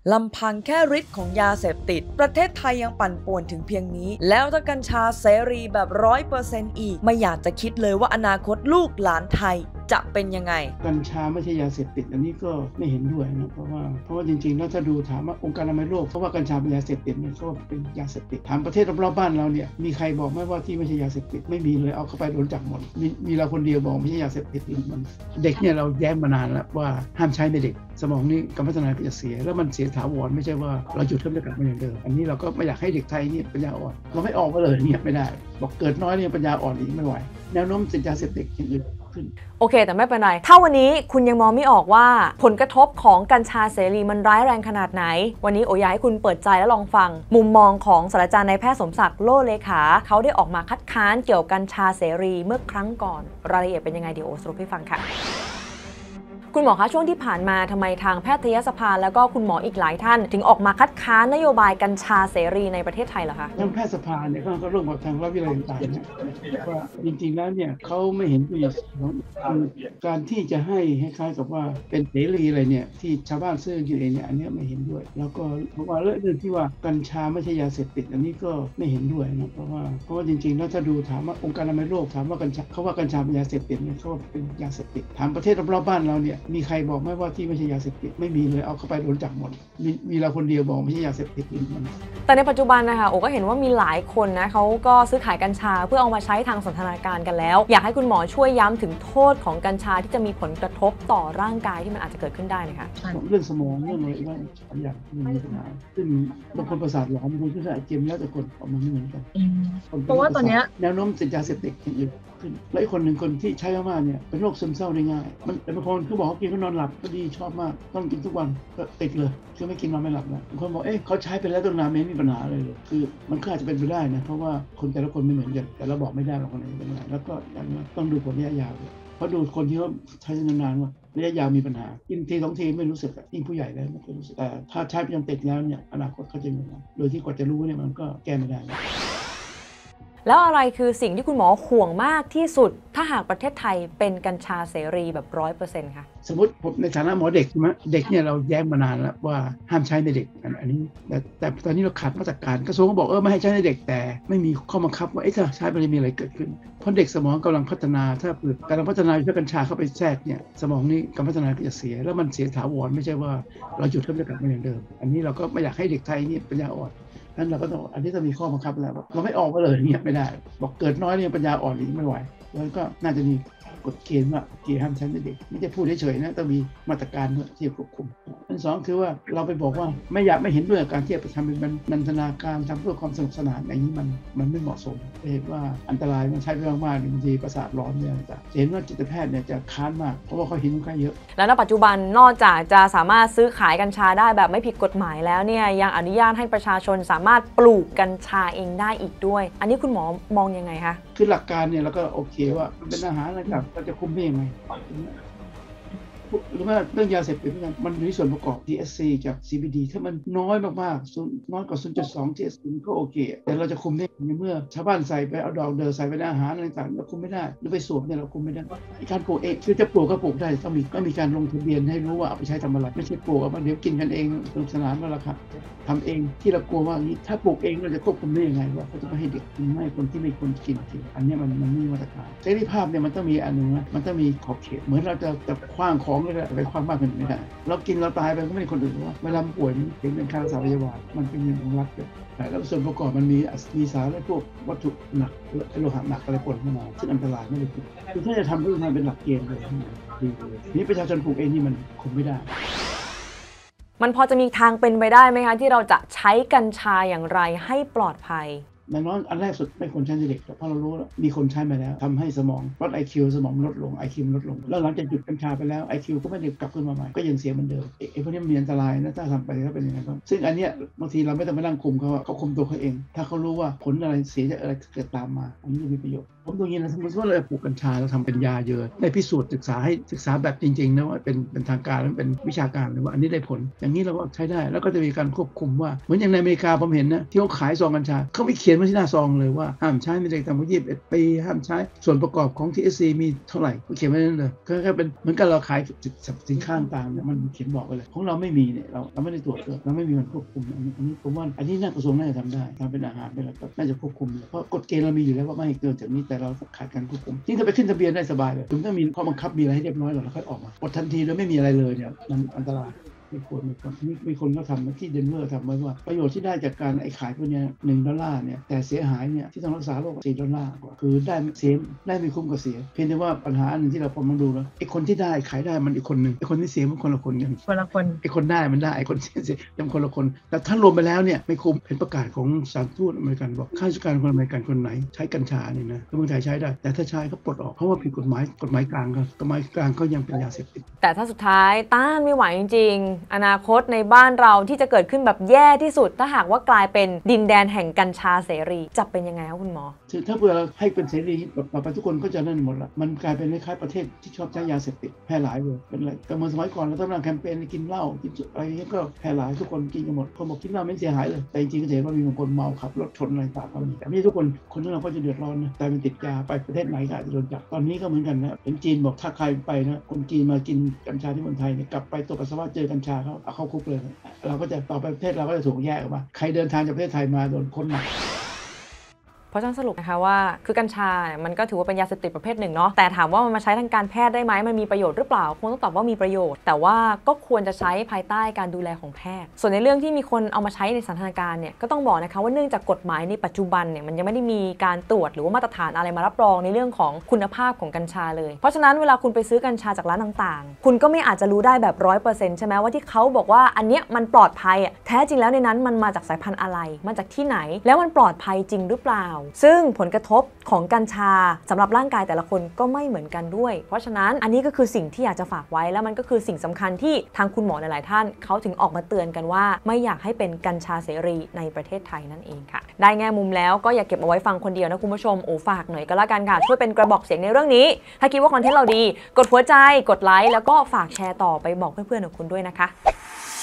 ลำพังแค่ฤทธิ์ของยาเสพติดประเทศไทยยังปั่นป่วนถึงเพียงนี้แล้วถ้ากัญชาเสรีแบบ100%อีกไม่อยากจะคิดเลยว่าอนาคตลูกหลานไทยจะเป็นยังไงกัญชาไม่ใช่ยาเสพติดอันนี้ก็ไม่เห็นด้วยนะเพราะว่าจริงๆแล้วถ้าดูถามว่าองค์การอนามัยโลกเขาว่ากัญชาเป็นยาเสพติดเนี่ยเขาเป็นยาเสพติดถามประเทศรอบๆบ้านเราเนี่ยมีใครบอกไหมว่าที่ไม่ใช่ยาเสพติดไม่มีเลยเอาเข้าไปโดนจับหมดมีเราคนเดียวบอกไม่ใช่ยาเสพติดมันเด็กเนี่ยเราแย้งมานานแล้วว่าห้ามใช้ในเด็กสมองนี่การพัฒนาจะเสียแล้วมันเสียถาวรไม่ใช่ว่าเราหยุดแล้วจะกลับมาอย่างเดิมอันนี้เราก็ไม่อยากให้เด็กไทยนี่ปัญญาอ่อนเราไม่ออกมาเลยเนี่ยไม่ได้บอกเกิดน้อยเนี่ยปัญญาอ่อนอีกไม่ไหวแนวโน้มติดยาเสพติดอย่างอื่นโอเคแต่ไม่เป็นไรถ้าวันนี้คุณยังมองไม่ออกว่าผลกระทบของกัญชาเสรีมันร้ายแรงขนาดไหนวันนี้โออยากให้คุณเปิดใจและลองฟังมุมมองของศาสตราจารย์นายแพทย์สมศักดิ์โลเลขาเขาได้ออกมาคัดค้านเกี่ยวกับกัญชาเสรีเมื่อครั้งก่อนรายละเอียดเป็นยังไงเดี๋ยวโอสรุปให้ฟังค่ะคุณหมอคะช่วงที่ผ่านมาทำไมทางแพทยสภาแล้วก็คุณหมออีกหลายท่านถึงออกมาคัดค้านนโยบายกัญชาเสรีในประเทศไทยเหรอคะทางแพทยสภาเนี่ยเขาร่วมกับทางรัฐวิทยาลัยต่างๆนะว่าจริงๆแล้วเนี่ยเขาไม่เห็นประโยชน์ของการที่จะให้คล้ายๆกับว่าเป็นเสรีอะไรเนี่ยที่ชาวบ้านซื้อกินเองเนี่ยอันนี้ไม่เห็นด้วยแล้วก็เพราะว่าเรื่องที่ว่ากัญชาไม่ใช่ยาเสพติดอันนี้ก็ไม่เห็นด้วยนะเพราะว่าจริงๆแล้วถ้าดูถามว่าองค์การอนามัยโลกถามว่ากัญชาเขาว่ากัญชาเป็นยาเสพติดเนี่ยเขาว่าเป็นยาเสพติดถามประเทศรอบๆบ้านเราเนี่ยมีใครบอกไหมว่าที่ไม่ใช่ยาเสพติดไม่มีเลยเอาเข้าไปโดนจับหมดมีเราคนเดียวบอกไม่ใช่ยาเสพติดมันแต่ในปัจจุบันนะคะโอก็เห็นว่ามีหลายคนนะเขาก็ซื้อขายกัญชาเพื่อเอามาใช้ทางสันทนาการกันแล้วอยากให้คุณหมอช่วยย้ำถึงโทษของกัญชาที่จะมีผลกระทบต่อร่างกายที่มันอาจจะเกิดขึ้นได้นะคะเรื่องสมองเรื่องอะไรว่าอย่างมีปัญหาซึ่งบางคนประสาทหลอนบางคนก็อาจเกมแล้วแต่คนออกมาไม่เหมือนกันเพราะว่าตอนนี้แนวโน้มติดยาเสพติดอย่างอื่นขึ้นและอีกคนหนึ่งคนที่ใช้มากๆเนี่ยเป็นโรคซึมเศร้าได้ง่ายแต่บางคนเขาบอกเขากินก็นอนหลับก็ดีชอบมากต้องกินทุกวันก็ติดเลยคือไม่กินนอนไม่หลับนะบางคนบอกเขาใช้ไปแล้วตั้งนานไม่มีปัญหาเลยคือมันก็อาจจะเป็นไปได้นะเพราะว่าคนแต่ละคนไม่เหมือนกันแต่เราบอกไม่ได้ว่าคนไหนเป็นยังไงแล้วก็อย่างนี้ต้องดูผลระยะยาวเพราะดูคนที่เขาใช้นานๆว่าระยะยาวมีปัญหากินที2 ทีไม่รู้สึกยิ่งผู้ใหญ่แล้วไม่เคยรู้สึกแต่ถ้าใช้ไปจนติดแล้วเนี่ยอนาคตเขาจะมีปัญหาโดยที่กว่าจะรู้เนี่ยมันก็แก้ไม่ได้แล้วอะไรคือสิ่งที่คุณหมอห่วงมากที่สุดถ้าหากประเทศไทยเป็นกัญชาเสรีแบบ100%ค่ะสมมติผมในฐานะหมอเด็กใช่ไหมเด็กเนี่ยเราแย้งมานานแล้วว่าห้ามใช้ในเด็กอันนี้แต่ตอนนี้เราขาดมาตรการกระทรวงก็บอกไม่ให้ใช้ในเด็กแต่ไม่มีข้อบังคับว่าถ้าใช้ไปจะมีอะไรเกิดขึ้นเพราะเด็กสมองกำลังพัฒนาถ้าเกิดการพัฒนาเพื่อกัญชาเข้าไปแทรกเนี่ยสมองนี่การพัฒนาก็จะเสียแล้วมันเสียถาวรไม่ใช่ว่าเราหยุดแล้วจะกลับมาอย่างเดิมอันนี้เราก็ไม่อยากให้เด็กไทยนี่ปัญญาอ่อนนั้นเราก็ต้องอันนี้ต้องมีข้อบังคับแล้วเราไม่ออกมาเลยเนี่ยไม่ได้บอกเกิดน้อยเนี่ยปัญญาอ่อนอีกไม่ไหวแล้วก็น่าจะมีกฎเกณฑ์ว่าห้ามใช้ในเด็กไม่ใช่พูดเฉยๆนะต้องมีมาตรการที่ควบคุมอัน2คือว่าเราไปบอกว่าไม่เห็นด้วยกับการที่จะไปทำเป็นนันทนาการทำเพื่อความสนุกสนานอย่างนี้มันไม่เหมาะสมเห็นว่าอันตรายมันใช้ไปมากๆบางทีประสาทร้อนเนี่ยต่างเห็นว่าจิตแพทย์เนี่ยจะค้านมากเพราะว่าเขาเห็นค่อนข้างเยอะแล้วในปัจจุบันนอกจากจะสามารถซื้อขายกัญชาได้แบบไม่ผิดกฎหมายแล้วเนี่ยยังอนุญาตให้ประชาชนสามารถปลูกกัญชาเองได้อีกด้วยอันนี้คุณหมอมองยังไงคะคือหลักการเนี่ยเราก็โอเคว่ามันเป็นอาหารนะครับเราจะคุมได้ยังไงหรือว่าเรื่องยาเสพติดมันมีส่วนประกอบ THC จาก CBD ถ้ามันน้อยมากๆน้อยกว่า 0.2 THC ก็โอเคแต่เราจะคุมได้ในเมื่อชาวบ้านใส่ไปเอาดอกเดอใส่ไปในอาหารอะไรต่างๆเราคุมไม่ได้หรือไปสวมเนี่ยเราคุมไม่ได้การปลูกเองคือจะปลูกก็ปลูกได้ต้องมีการลงทะเบียนให้รู้ว่าเอาไปใช้ทำอะไรไม่ใช่ปลูกมาเดี๋ยวกินกันเองสนุกสนานแล้วล่ะครับทำเองที่เรากลัวว่าถ้าปลูกเองเราจะควบคุมได้ยังไงว่าเขาจะไม่ให้เด็กไม่ให้คนที่ไม่ควรกินอันนี้มันไม่มีมาตรการเสรีภาพเนี่ยมันต้องมีอันนึงนะมันต้องมีขอบเขตเหมือนเราจะคว้างของเลยไปคว้างมากขึ้นไม่ได้เรากินเราตายไปก็ไม่ได้คนอื่นว่าเวลาป่วยมันเป็นค่ารักษาพยาบาลมันเป็นเงินของรัฐเลยแล้วส่วนประกอบมันมีสารและพวกวัตถุหนักโลหะหนักอะไรปนเข้ามาซึ่งอันตรายไม่ได้คือถ้าจะทำก็ทำเป็นหลักเกณฑ์เลยนี่ประชาชนปลูกเองนี่มันคุมไม่ได้มันพอจะมีทางเป็นไปได้ไหมคะที่เราจะใช้กัญชาอย่างไรให้ปลอดภัยอย่างน้อยอันแรกสุดไม่ควรใช้ในเด็กเพราะเรารู้แล้วมีคนใช้มาแล้วทำให้สมองลด IQ สมองลดลง IQ ลดลงแล้วหลังจากหยุดกัญชาไปแล้ว IQ ก็ไม่ได้กลับขึ้นมาใหม่ก็ยังเสียเหมือนเดิมพวกนี้มันมีอันตรายนะถ้าทำไปแล้วเป็นยังไงบ้างซึ่งอันเนี้ยบางทีเราไม่ต้องไปนั่งคุมเขาคุมตัวเขาเองถ้าเขารู้ว่าผลอะไรเสียอะไรเกิดตามมาอันนี้จะมีประโยชน์ผมตรงนี้นะสมมติว่าเราปลูกกัญชาเราทำเป็นยาเยอะได้พิสูจน์ศึกษาแบบจริงๆนะว่าเป็นทางการและเป็นวิชาการเลยว่าอันนี้ได้ผลอย่างนี้เราก็ใช้ได้แล้วก็จะมีการควบคุมว่าเหมือนอย่างในอเมริกาผมเห็นนะที่เขาขายซองกัญชาเขาไม่เขียนยนไว้ที่หน้าซองเลยว่าห้ามใช้ไม่เด็กต่ำกว่า21 ปีห้ามใช้ส่วนประกอบของ THC มีเท่าไหร่ก็เขียนไว้นั่นเลยก็แค่เป็นเหมือนกันเราขายสินค้าต่างเนี่ยมันเขียนบอกไปเลยของเราไม่มีเนี่ยเราไม่ได้ตรวจเลยเราไม่มีมันควบคุมอันนี้ผมว่าอันนี้น่ากระทรวงน่าจะทำได้ทำเป็นอาหารไปแล้วก็น่าจะควบคุมเพราะกฎเกณฑ์เรามีอยู่แล้วว่าไม่เกินจากนี้แต่เราขาดการควบคุมยิ่งถ้าไปขึ้นทะเบียนได้สบายเลยถึงต้องมีข้อบังคับมีอะไรให้เรียบร้อยก่อนแล้วค่อยออกมาอดทันทีโดยไม่มีอะไรเลยเนี่ยมันอันตรายมีคนก็ทำที่เดนเวอร์ทำไว้ว่าประโยชน์ที่ได้จากการขายพวกนี้$1เนี่ยแต่เสียหายเนี่ยที่ต้องรักษาโรค$4กว่าคือได้เสียได้ไม่คุ้มกับเสียเพียงแต่ว่าปัญหาหนึ่งที่เราพอมาดูแล้วไอ้คนที่ได้ขายได้มันอีกคนหนึ่งไอ้คนที่เสียมันคนละคนกันไอ้คนได้มันได้ไอ้คนเสียมันคนละคนแต่ถ้ารวมไปแล้วเนี่ยไม่คุ้มเป็นประกาศของสถานทูตอเมริกันบอกข้าราชการคนอเมริกันคนไหนใช้กัญชาเนี่ยนะเมืองไทยใช้ได้แต่ถ้าใช้เขาปลดออกเพราะว่าผิดกฎหมายกลางครับกฎหมายกลางเขายังเป็นยาเสพติดแต่ถ้าสุดท้ายต้านไม่ไหวจริงๆอนาคตในบ้านเราที่จะเกิดขึ้นแบบแย่ที่สุดถ้าหากว่ากลายเป็นดินแดนแห่งกัญชาเสรีจะเป็นยังไงครับคุณหมอถ้าเผื่อเราให้เป็นเสรีต่อไปทุกคนก็จะนั่นหมดละมันกลายเป็นคล้ายๆประเทศที่ชอบใช้ยาเสพติดแพร่หลายเลยเป็นอะไรแต่เมื่อสมัยก่อนเราต้องทำแคมเปญกินเหล้ากินอะไรนี้ก็แพร่หลายทุกคนกินกันหมดคนบอกกินเหล้าไม่เสียหายเลยแต่จริงๆก็เห็นว่ามีบางคนเมาขับรถชนอะไรต่างๆแต่ไม่ใช่ทุกคนที่เราก็จะเดือดร้อนนะแต่เป็นติดยาไปประเทศไหนก็อาจจะโดนจับตอนนี้ก็เหมือนกันนะเป็นจีนบอกถ้าใครไปนะคนจีนมากินกัญชาที่เมืองไทยเนี่ยกลับไปตรวจปัสสาวะเจอกัญชาเขาเอาเข้าคุกเลยเราก็จะต่อไปประเทศเราก็จะถูกแยกออกมาใครเดินทางจากประเทศไทยมาโดนค้นหนักเพราะฉะนั้นสรุปนะคะว่าคือกัญชามันก็ถือว่าเป็นยาเสพติดประเภทหนึ่งเนาะแต่ถามว่ามันมาใช้ทางการแพทย์ได้ไหมมันมีประโยชน์หรือเปล่าคงต้องตอบว่ามีประโยชน์แต่ว่าก็ควรจะใช้ภายใต้การดูแลของแพทย์ส่วนในเรื่องที่มีคนเอามาใช้ในสถานการณ์เนี่ยก็ต้องบอกนะคะว่าเนื่องจากกฎหมายในปัจจุบันเนี่ยมันยังไม่ได้มีการตรวจหรือว่ามาตรฐานอะไรมารับรองในเรื่องของคุณภาพของกัญชาเลยเพราะฉะนั้นเวลาคุณไปซื้อกัญชาจากร้านต่างๆคุณก็ไม่อาจจะรู้ได้แบบ 100% ใช่ไหมว่าที่เขาบอกว่าอันเนี้ยมันปลอดภัยแท้จริงแล้วในนั้นมันมาจากสายพันธุ์อะไรมาจากที่ไหนแล้วมันปลอดภัยจริงหรือเปล่าซึ่งผลกระทบของกัญชาสำหรับร่างกายแต่ละคนก็ไม่เหมือนกันด้วยเพราะฉะนั้นอันนี้ก็คือสิ่งที่อยากจะฝากไว้แล้วมันก็คือสิ่งสำคัญที่ทางคุณหมอหลายๆท่านเขาถึงออกมาเตือนกันว่าไม่อยากให้เป็นกัญชาเสรีในประเทศไทยนั่นเองค่ะได้แง่มุมแล้วก็อย่าเก็บเอาไว้ฟังคนเดียวนะคุณผู้ชมฝากหน่อยก็แล้วกันค่ะช่วยเป็นกระบอกเสียงในเรื่องนี้ถ้าคิดว่าคอนเทนต์เราดีกดหัวใจกดไลค์แล้วก็ฝากแชร์ต่อไปบอกเพื่อนๆของคุณด้วยนะคะ